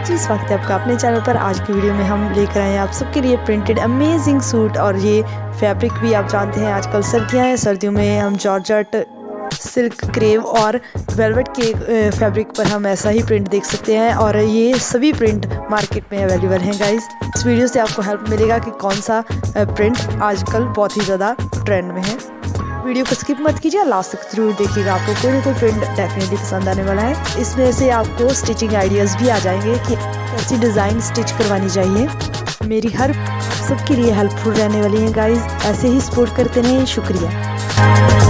जी, स्वागत है आपका अपने चैनल पर। आज की वीडियो में हम लेकर आए हैं आप सबके लिए प्रिंटेड अमेजिंग सूट। और ये फैब्रिक भी आप जानते हैं आजकल सर्दियां हैं, सर्दियों में हम जॉर्जेट, सिल्क, क्रेव और वेलवेट के फैब्रिक पर हम ऐसा ही प्रिंट देख सकते हैं। और ये सभी प्रिंट मार्केट में अवेलेबल हैं गाइस। इस वीडियो से आपको हेल्प मिलेगा कि कौन सा प्रिंट आजकल बहुत ही ज़्यादा ट्रेंड में है। वीडियो को स्किप मत कीजिए, लास्ट तक जरूर देखिएगा, आपको कोई ना कोई प्रिंट डेफिनेटली पसंद आने वाला है। इसमें से आपको स्टिचिंग आइडियाज़ भी आ जाएंगे कि कैसी डिज़ाइन स्टिच करवानी चाहिए। मेरी हर सबके लिए हेल्पफुल रहने वाली है गाइस। ऐसे ही सपोर्ट करते रहें, शुक्रिया।